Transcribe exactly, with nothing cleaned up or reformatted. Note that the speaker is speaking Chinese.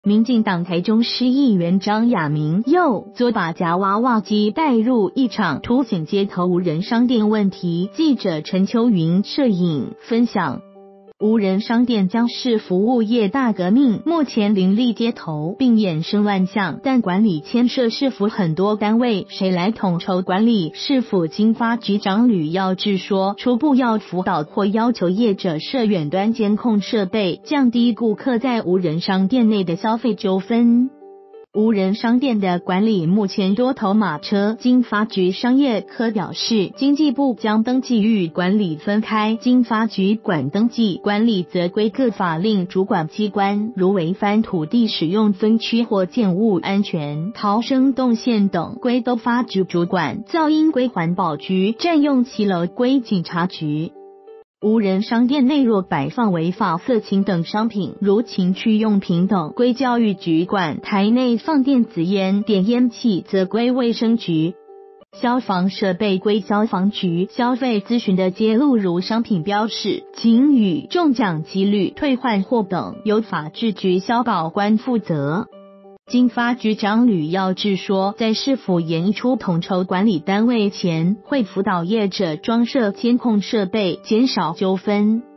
民进党台中市议员张亚明又作把夹娃娃机带入一场凸显街头无人商店问题。记者陈秋云摄影分享。无人商店将是服务业大革命，目前林立街头并衍生乱象，但管理牵涉市府很多单位，谁来统筹管理？市府经发局长吕耀智说，初步要辅导或要求业者设远端监控设备，降低顾客在无人商店内的消费纠纷。无人商店的管理目前多头马车，经发局商业科表示，经济部将登记与管理分开，经发局管登记，管理则归各法令主管机关，如违反土地使用分区或建物安全、逃生动线等归都发局主管，噪音归环保局，占用骑楼归警察局。无人商店内若摆放违法色情等商品，如情趣用品等，归教育局管；台内放电子烟、点烟器则归卫生局。消防设备归消防局。消费咨询的揭露，如商品标示、警语、中奖几率、退换货等，由法制局消保官负责。经发局长吕耀智说，在市府研出统筹管理单位前，会辅导业者装设监控设备，减少纠纷。